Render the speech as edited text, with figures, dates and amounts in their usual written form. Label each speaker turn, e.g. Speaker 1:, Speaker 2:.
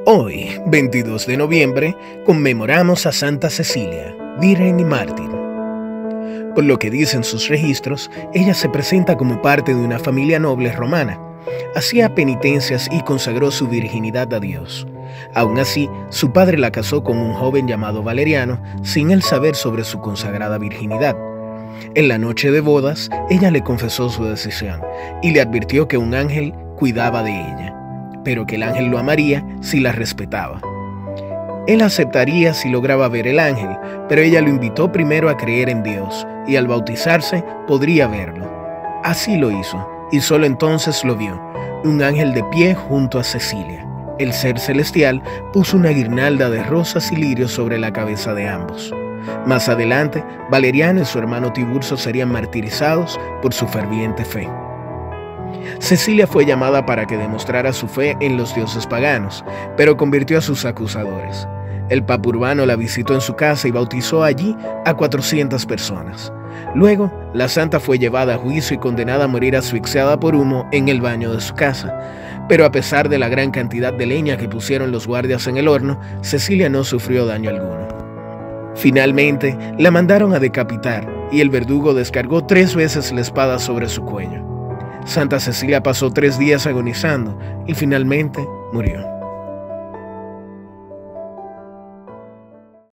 Speaker 1: Hoy, 22 de noviembre, conmemoramos a Santa Cecilia, virgen y mártir. Por lo que dicen sus registros, ella se presenta como parte de una familia noble romana. Hacía penitencias y consagró su virginidad a Dios. Aún así, su padre la casó con un joven llamado Valeriano, sin él saber sobre su consagrada virginidad. En la noche de bodas, ella le confesó su decisión y le advirtió que un ángel cuidaba de ella, pero que el ángel lo amaría si la respetaba. Él aceptaría si lograba ver el ángel, pero ella lo invitó primero a creer en Dios, y al bautizarse podría verlo. Así lo hizo, y solo entonces lo vio, un ángel de pie junto a Cecilia. El ser celestial puso una guirnalda de rosas y lirios sobre la cabeza de ambos. Más adelante, Valeriano y su hermano Tiburcio serían martirizados por su ferviente fe. Cecilia fue llamada para que demostrara su fe en los dioses paganos, pero convirtió a sus acusadores. El Papa Urbano la visitó en su casa y bautizó allí a 400 personas. Luego, la santa fue llevada a juicio y condenada a morir asfixiada por humo en el baño de su casa. Pero a pesar de la gran cantidad de leña que pusieron los guardias en el horno, Cecilia no sufrió daño alguno. Finalmente, la mandaron a decapitar y el verdugo descargó 3 veces la espada sobre su cuello. Santa Cecilia pasó 3 días agonizando y finalmente murió.